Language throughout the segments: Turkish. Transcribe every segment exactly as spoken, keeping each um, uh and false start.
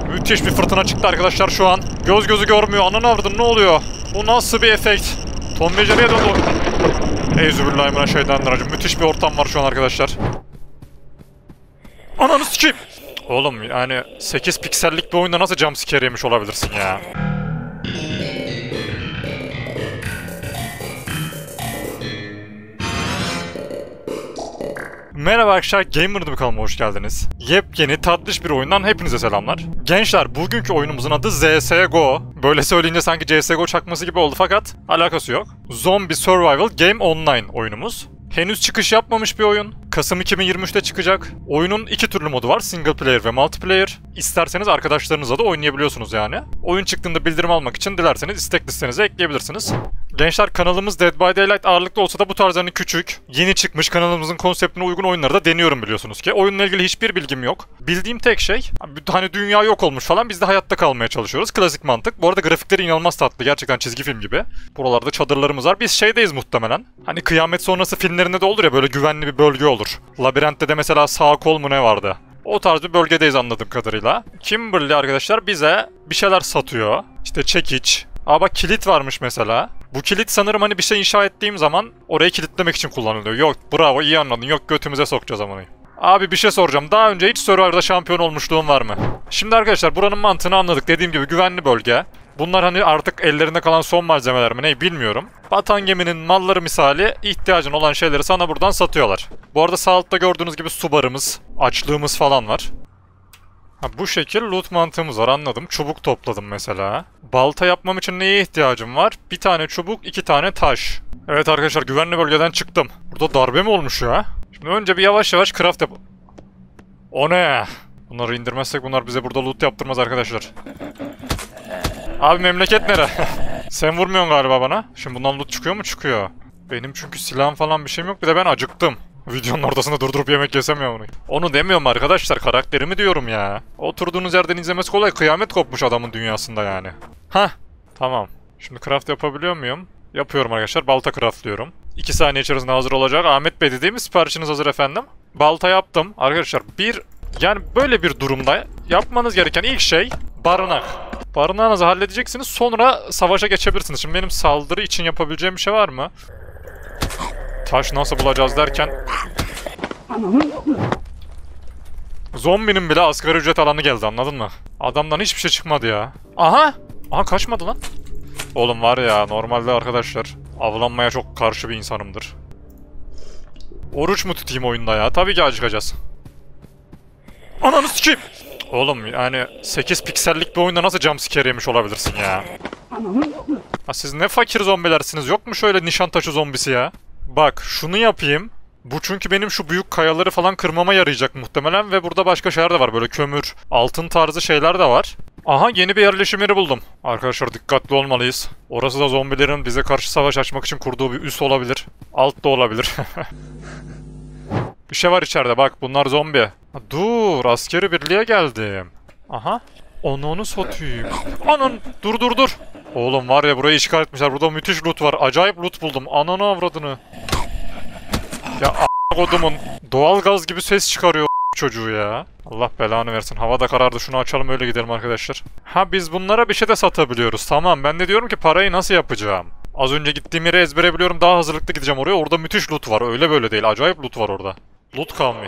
Müthiş bir fırtına çıktı arkadaşlar şu an. Göz gözü görmüyor. Ananı avradın, ne oluyor? Bu nasıl bir efekt? Tom ve Jerry'e döndü. Euzubillahimineşşeytanirracim. Müthiş bir ortam var şu an arkadaşlar. Ananı sikeyim. Oğlum yani sekiz piksellik bir oyunda nasıl jumpscare yemiş olabilirsin ya? Merhaba arkadaşlar, Gamer'da kanalıma hoş geldiniz. Yepyeni tatlış bir oyundan hepinize selamlar. Gençler, bugünkü oyunumuzun adı Z S G O. Böyle söyleyince sanki C S G O çakması gibi oldu fakat alakası yok. Zombie Survival Game Online oyunumuz. Henüz çıkış yapmamış bir oyun. Kasım iki bin yirmi üç'te çıkacak. Oyunun iki türlü modu var. Single player ve multiplayer. İsterseniz arkadaşlarınızla da oynayabiliyorsunuz yani. Oyun çıktığında bildirim almak için dilerseniz istek listenize ekleyebilirsiniz. Gençler, kanalımız Dead by Daylight ağırlıklı olsa da bu tarz hani küçük, yeni çıkmış kanalımızın konseptine uygun oyunları da deniyorum biliyorsunuz ki. Oyunla ilgili hiçbir bilgim yok. Bildiğim tek şey, hani dünya yok olmuş falan, biz de hayatta kalmaya çalışıyoruz. Klasik mantık. Bu arada grafikleri inanılmaz tatlı. Gerçekten çizgi film gibi. Buralarda çadırlarımız var. Biz şeydeyiz muhtemelen. Hani kıyamet sonrası filmlerinde de olur ya, böyle güvenli bir bölge olur. Labirentte de mesela sağ kol mu ne vardı? O tarz bir bölgedeyiz anladığım kadarıyla. Kimberly arkadaşlar bize bir şeyler satıyor. İşte çekiç. Aa bak, kilit varmış mesela. Bu kilit sanırım hani bir şey inşa ettiğim zaman orayı kilitlemek için kullanılıyor. Yok, bravo, iyi anladın. Yok, götümüze sokacağız ama. Abi bir şey soracağım. Daha önce hiç Survivor'da şampiyon olmuşluğun var mı? Şimdi arkadaşlar buranın mantığını anladık. Dediğim gibi güvenli bölge. Bunlar hani artık ellerinde kalan son malzemeler mi ne bilmiyorum. Batan geminin malları misali ihtiyacın olan şeyleri sana buradan satıyorlar. Bu arada sağ altta gördüğünüz gibi su barımız, açlığımız falan var. Ha, bu şekil loot mantığımız var, anladım. Çubuk topladım mesela. Balta yapmam için neye ihtiyacım var? Bir tane çubuk, iki tane taş. Evet arkadaşlar, güvenli bölgeden çıktım. Burada darbe mi olmuş ya? Şimdi önce bir yavaş yavaş craft yap... O ne? Bunları indirmezsek bunlar bize burada loot yaptırmaz arkadaşlar. Abi memleket nere? Sen vurmuyorsun galiba bana. Şimdi bundan loot çıkıyor mu? Çıkıyor. Benim çünkü silahım falan bir şeyim yok. Bir de ben acıktım. Videonun ortasında durdurup yemek yesem ya onu. Onu demiyorum arkadaşlar, karakterimi diyorum ya. Oturduğunuz yerden izlemesi kolay. Kıyamet kopmuş adamın dünyasında yani. Hah, tamam. Şimdi craft yapabiliyor muyum? Yapıyorum arkadaşlar. Balta craftlıyorum. iki saniye içerisinde hazır olacak. Ahmet Bey dediğimiz siparişiniz hazır efendim. Balta yaptım. Arkadaşlar bir... Yani böyle bir durumda yapmanız gereken ilk şey barınak. Barınağınızı halledeceksiniz, sonra savaşa geçebilirsiniz. Şimdi benim saldırı için yapabileceğim bir şey var mı? Taş nasıl bulacağız derken... Zombinin bile asgari ücret alanı geldi, anladın mı? Adamdan hiçbir şey çıkmadı ya. Aha! Aha, kaçmadı lan. Oğlum var ya, normalde arkadaşlar avlanmaya çok karşı bir insanımdır. Oruç mu tutayım oyunda ya? Tabii ki acıkacağız. Ananı sikeyim! Oğlum yani sekiz piksellik bir oyunda nasıl jumpscare yemiş olabilirsin ya? Ha, siz ne fakir zombilersiniz, yok mu şöyle Nişantaşı zombisi ya? Bak şunu yapayım. Bu çünkü benim şu büyük kayaları falan kırmama yarayacak muhtemelen ve burada başka şeyler de var, böyle kömür, altın tarzı şeyler de var. Aha, yeni bir yerleşim yeri buldum. Arkadaşlar dikkatli olmalıyız. Orası da zombilerin bize karşı savaş açmak için kurduğu bir üs olabilir. Alt da olabilir. Bir şey var içeride, bak bunlar zombi. Ha, dur, askeri birliğe geldim. Aha. Onu onu satayım. Anan, dur dur dur. Oğlum var ya, burayı işgal etmişler. Burada müthiş loot var. Acayip loot buldum. Ananı avradını. Ya a**a kodumun doğalgaz gibi ses çıkarıyor çocuğu ya. Allah belanı versin. Hava da karardı. Şunu açalım öyle gidelim arkadaşlar. Ha, biz bunlara bir şey de satabiliyoruz. Tamam, ben de diyorum ki parayı nasıl yapacağım? Az önce gittiğim yere ezbere biliyorum. Daha hazırlıklı gideceğim oraya. Orada müthiş loot var. Öyle böyle değil. Acayip loot var orada. Loot kavmi.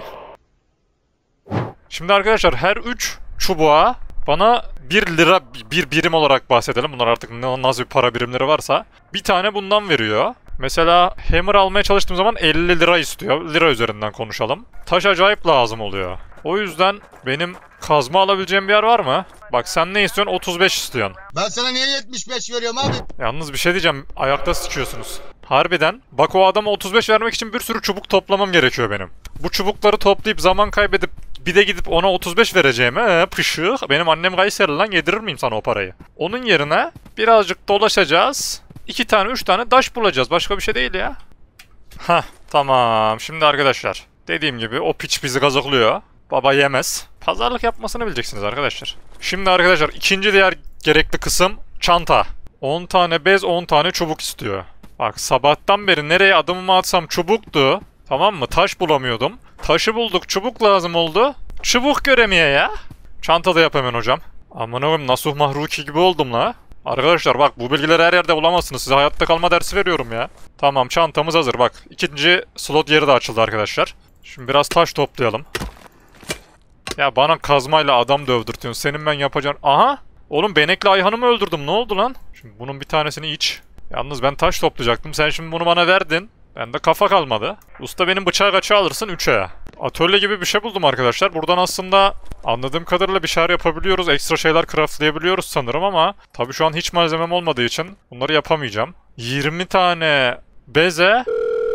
Şimdi arkadaşlar her üç çubuğa bana bir lira bir birim olarak bahsedelim. Bunlar artık nasıl bir para birimleri varsa. Bir tane bundan veriyor. Mesela hammer almaya çalıştığım zaman elli lira istiyor. Lira üzerinden konuşalım. Taş acayip lazım oluyor. O yüzden benim kazma alabileceğim bir yer var mı? Bak sen ne istiyorsun? otuz beş istiyorsun. Ben sana niye yetmiş beş veriyorum abi? Yalnız bir şey diyeceğim. Ayakta sıçıyorsunuz. Harbiden. Bak o adama otuz beş vermek için bir sürü çubuk toplamam gerekiyor benim. Bu çubukları toplayıp zaman kaybedip bir de gidip ona otuz beş vereceğime ee, pışık. Benim annem Kayseri lan, yedirir miyim sana o parayı? Onun yerine birazcık dolaşacağız. İki tane üç tane taş bulacağız. Başka bir şey değil ya. Hah, tamam. Şimdi arkadaşlar dediğim gibi o piç bizi gazıklıyor. Baba yemez. Pazarlık yapmasını bileceksiniz arkadaşlar. Şimdi arkadaşlar ikinci diğer gerekli kısım çanta. on tane bez, on tane çubuk istiyor. Bak sabahtan beri nereye adımımı atsam çubuktu. Tamam mı? Taş bulamıyordum. Taşı bulduk, çubuk lazım oldu. Çubuk göremiyor ya. Çanta da yap hemen hocam. Aman oğlum Nasuh Mahruki gibi oldum la. Arkadaşlar bak bu bilgileri her yerde bulamazsınız. Size hayatta kalma dersi veriyorum ya. Tamam çantamız hazır bak. İkinci slot yeri de açıldı arkadaşlar. Şimdi biraz taş toplayalım. Ya bana kazmayla adam dövdürtüyorsun. Senin ben yapacağım. Aha! Oğlum benekli Ayhan'ı mı öldürdüm? Ne oldu lan? Şimdi bunun bir tanesini iç. Yalnız ben taş toplayacaktım. Sen şimdi bunu bana verdin. Bende kafa kalmadı. Usta benim bıçağı kaça alırsın? üçe. Atölye gibi bir şey buldum arkadaşlar. Buradan aslında anladığım kadarıyla bir şeyler yapabiliyoruz. Ekstra şeyler craftlayabiliyoruz sanırım ama tabii şu an hiç malzemem olmadığı için bunları yapamayacağım. yirmi tane beze...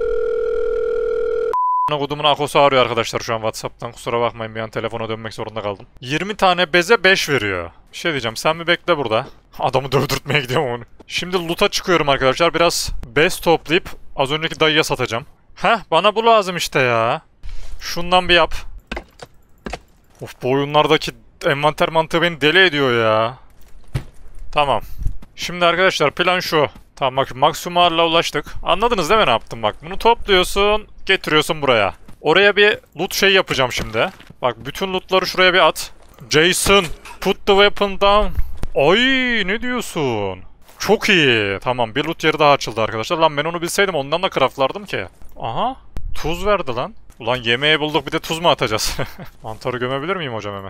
Kodumun akosu ağrıyor arkadaşlar şu an WhatsApp'tan. Kusura bakmayın bir an telefona dönmek zorunda kaldım. yirmi tane beze beş veriyor. Bir şey diyeceğim sen bir bekle burada. Adamı dövdürtmeye gidiyorum onu. Şimdi loot'a çıkıyorum arkadaşlar. Biraz bez toplayıp az önceki dayıya satacağım. Heh bana bu lazım işte ya. Şundan bir yap. Of bu oyunlardaki envanter mantığı beni deli ediyor ya. Tamam. Şimdi arkadaşlar plan şu. Tamam bak maksimum ağırlığa ulaştık. Anladınız değil mi ne yaptım bak. Bunu topluyorsun getiriyorsun buraya. Oraya bir loot şey yapacağım şimdi. Bak bütün lootları şuraya bir at. Jason put the weapon down. Ay ne diyorsun? Çok iyi. Tamam bir loot yeri daha açıldı arkadaşlar. Lan ben onu bilseydim ondan da craftlardım ki. Aha tuz verdi lan. Ulan yemeği bulduk bir de tuz mu atacağız? Mantarı gömebilir miyim hocam hemen?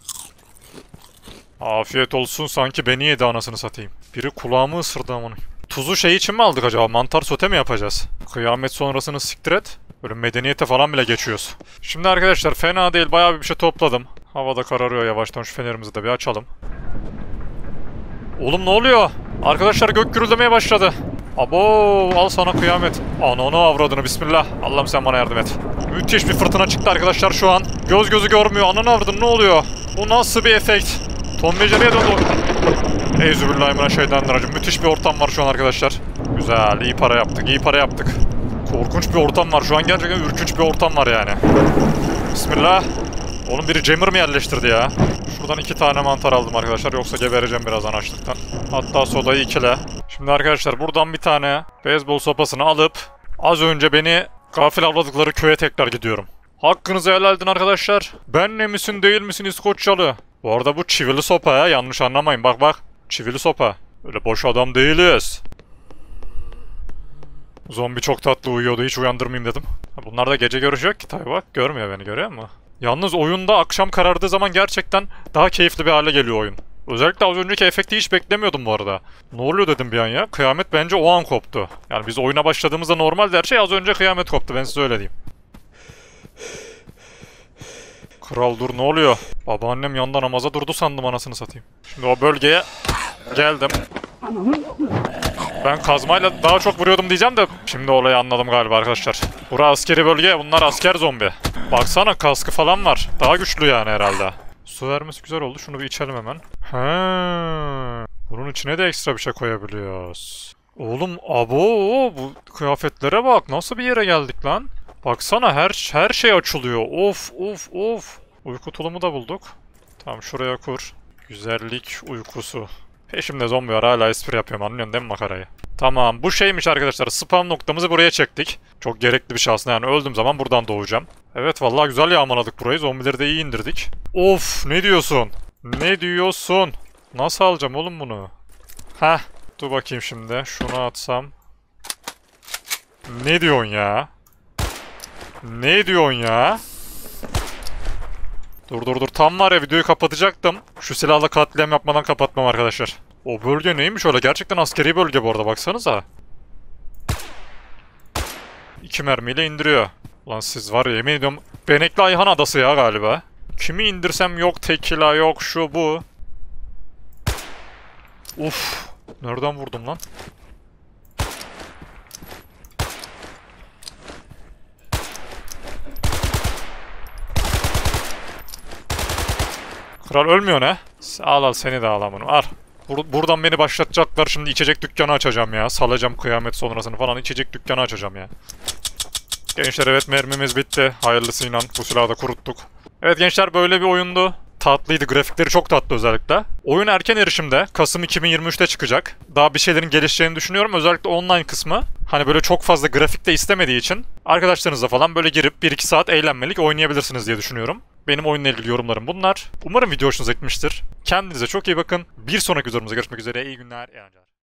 Afiyet olsun sanki beni yedi anasını satayım. Biri kulağımı ısırdı amına. Tuzu şey için mi aldık acaba? Mantar sote mi yapacağız? Kıyamet sonrasını siktir et. Böyle medeniyete falan bile geçiyoruz. Şimdi arkadaşlar fena değil bayağı bir şey topladım. Havada kararıyor yavaştan şu fenerimizi de bir açalım. Oğlum ne oluyor? Arkadaşlar gök gürüldemeye başladı. Abo al sana kıyamet. Ananı avradını bismillah. Allah'ım sen bana yardım et. Müthiş bir fırtına çıktı arkadaşlar şu an. Göz gözü görmüyor. Ananı avradını ne oluyor? Bu nasıl bir efekt? Tom ve Jerry'e döndü. Euzubillahimineşşeytanirracim. Müthiş bir ortam var şu an arkadaşlar. Güzel iyi para yaptık iyi para yaptık. Korkunç bir ortam var şu an gerçekten ürkünç bir ortam var yani. Bismillah. Oğlum biri jammer mı yerleştirdi ya? Şuradan iki tane mantar aldım arkadaşlar yoksa gebereceğim birazdan açlıktan. Hatta sodayı ikile. Şimdi arkadaşlar buradan bir tane beyzbol sopasını alıp az önce beni gafil avladıkları köye tekrar gidiyorum. Hakkınızı helal edin arkadaşlar. Ben ne misin değil misin İskoçyalı? Bu arada bu çivili sopa ya yanlış anlamayın bak bak. Çivili sopa. Öyle boş adam değiliz. Zombi çok tatlı uyuyordu hiç uyandırmayayım dedim. Bunlar da gece görüşü yok ki tabi bak görmüyor beni görüyor musun? Yalnız oyunda akşam karardığı zaman gerçekten daha keyifli bir hale geliyor oyun. Özellikle az önceki efekti hiç beklemiyordum bu arada. Ne oluyor dedim bir an ya. Kıyamet bence o an koptu. Yani biz oyuna başladığımızda normaldi her şey az önce kıyamet koptu ben size öyle diyeyim. Kral dur ne oluyor? Babaannem yanında namaza durdu sandım anasını satayım. Şimdi o bölgeye geldim. Ben kazmayla daha çok vuruyordum diyeceğim de şimdi olayı anladım galiba arkadaşlar. Burası askeri bölge bunlar asker zombi. Baksana kaskı falan var. Daha güçlü yani herhalde. Su vermesi güzel oldu şunu bir içelim hemen. He. Bunun içine de ekstra bir şey koyabiliyoruz. Oğlum abo bu kıyafetlere bak nasıl bir yere geldik lan. Baksana her her şey açılıyor. Of of of. Uyku tulumu da bulduk. Tamam şuraya kur. Güzellik uykusu. Peşimde zombi var hala espri yapıyorum anlıyorsun değil mi makarayı? Tamam bu şeymiş arkadaşlar spam noktamızı buraya çektik. Çok gerekli bir şey aslında yani öldüğüm zaman buradan doğacağım. Evet vallahi güzel yağmaladık burayı zombileri de iyi indirdik. Of ne diyorsun? Ne diyorsun? Nasıl alacağım oğlum bunu? Heh dur bakayım şimdi şunu atsam. Ne diyorsun ya? Ne diyorsun ya? Dur dur dur tam var ya videoyu kapatacaktım. Şu silahla katliam yapmadan kapatmam arkadaşlar. O bölge neymiş öyle gerçekten askeri bölge bu arada baksanıza. İki mermiyle indiriyor. Lan siz var ya yemin ediyorum Benekli Ayhan adası ya galiba. Kimi indirsem yok tekila yok şu bu. Uf. Nereden vurdum lan? Kral ölmüyor ne? Al al seni de al bunu al. Bur buradan beni başlatacaklar şimdi içecek dükkanı açacağım ya. Salacağım kıyamet sonrasını falan içecek dükkanı açacağım ya. Gençler evet mermimiz bitti. Hayırlısıyla bu silahı da kuruttuk. Evet gençler böyle bir oyundu. Tatlıydı grafikleri çok tatlı özellikle. Oyun erken erişimde Kasım iki bin yirmi üç'te çıkacak. Daha bir şeylerin gelişeceğini düşünüyorum özellikle online kısmı. Hani böyle çok fazla grafik de istemediği için arkadaşlarınızla falan böyle girip bir iki saat eğlenmelik oynayabilirsiniz diye düşünüyorum. Benim oyunla ilgili yorumlarım bunlar. Umarım video hoşunuza gitmiştir. Kendinize çok iyi bakın. Bir sonraki videomuzda görüşmek üzere. İyi günler, iyi eğlenceler.